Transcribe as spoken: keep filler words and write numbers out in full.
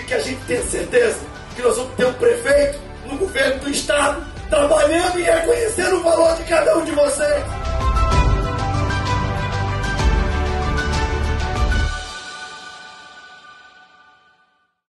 que a gente tenha certeza que nós vamos ter um prefeito no governo do estado trabalhando e reconhecendo o valor de cada um de vocês.